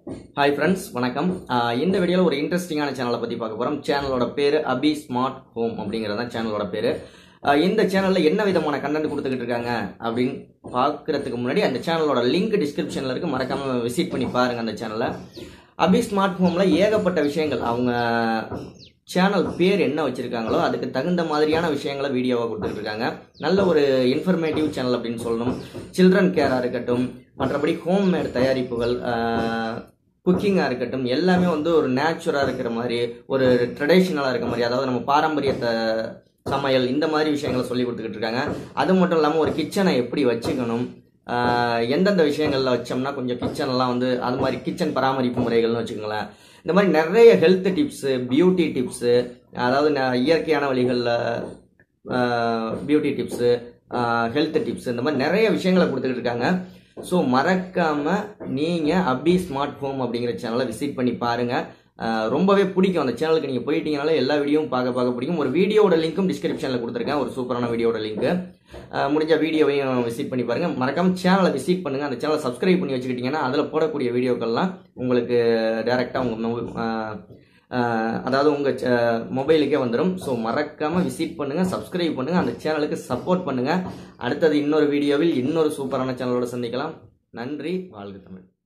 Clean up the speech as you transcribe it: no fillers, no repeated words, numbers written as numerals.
Hi friends, வணக்கம். இந்த வீடியோல ஒரு இன்ட்ரஸ்டிங்கான சேனலை பத்தி பார்க்க போறோம். சேனலோட பேரு அபி ஸ்மார்ட் ஹோம் அப்படிங்கறது தான் சேனலோட பேரு. இந்த சேனல்ல என்ன விதமான கண்டென்ட் கொடுத்துக்கிட்டு இருக்காங்க அப்படின்னு பார்க்கிறதுக்கு முன்னாடி அந்த சேனலோட லிங்க் டிஸ்கிரிப்ஷன்ல இருக்கு, மறக்காம விசிட் பண்ணி பாருங்க அந்த சேனலை. அபி ஸ்மார்ட் ஹோம்ல ஏகப்பட்ட விஷயங்கள், அவங்க சேனல் பேர் என்ன வச்சிருக்காங்களோ அதுக்கு தகுந்த மாதிரியான விஷயங்களை வீடியோவா கொடுத்துட்டு இருக்காங்க. நல்ல ஒரு இன்ஃபர்மேட்டிவ் சேனல் அப்படின்னு சொல்லணும். சில்ட்ரன் கேரா இருக்கட்டும், மற்றபடி ஹோம் மேட் தயாரிப்புகள், குக்கிங்காக இருக்கட்டும், எல்லாமே வந்து ஒரு நேச்சுரலாக இருக்கிற மாதிரி, ஒரு ட்ரெடிஷ்னலாக இருக்கிற மாதிரி, அதாவது நம்ம பாரம்பரியத்தை சமையல் இந்த மாதிரி விஷயங்களை சொல்லி கொடுத்துக்கிட்டு இருக்காங்க. அது மட்டும் இல்லாமல் ஒரு கிச்சனை எப்படி வச்சுக்கணும், எந்தெந்த விஷயங்களில் வச்சோம்னா கொஞ்சம் கிச்சன்லாம் வந்து அது மாதிரி கிச்சன் பராமரிப்பு முறைகள்னு வச்சுக்கோங்களேன். இந்த மாதிரி நிறைய ஹெல்த் டிப்ஸு, பியூட்டி டிப்ஸு, அதாவது இயற்கையான வழிகளில் பியூட்டி டிப்ஸு, ஹெல்த் டிப்ஸ், இந்த மாதிரி நிறைய விஷயங்களை கொடுத்துக்கிட்டு இருக்காங்க. ஸோ மறக்காம நீங்க அபி ஸ்மார்ட் ஹோம் அப்படிங்கிற சேனலை விசிட் பண்ணி பாருங்க. ரொம்பவே பிடிக்கும் அந்த சேனலுக்கு. நீங்க போயிட்டீங்கனால எல்லா வீடியோவும் பார்க்க பிடிக்கும். ஒரு வீடியோட லிங்க்கும் டிஸ்கிரிப்ஷன்ல கொடுத்துருக்கேன், ஒரு சூப்பரான வீடியோட லிங்க். முடிஞ்ச வீடியோவையும் விசிட் பண்ணி பாருங்க. மறக்காம சேனலை விசிட் பண்ணுங்க. அந்த சேனலை சப்ஸ்கிரைப் பண்ணி வச்சுக்கிட்டீங்கன்னா அதில் போடக்கூடிய வீடியோக்கள்லாம் உங்களுக்கு டைரக்டா அதாவது உங்க மொபைலுக்கே வந்துடும். ஸோ மறக்காம விசிட் பண்ணுங்க, சப்ஸ்கிரைப் பண்ணுங்க, அந்த சேனலுக்கு சப்போர்ட் பண்ணுங்க. அடுத்தது இன்னொரு வீடியோவில் இன்னொரு சூப்பரான சேனலோட சந்திக்கலாம். நன்றி. வாழ்க தமிழ்.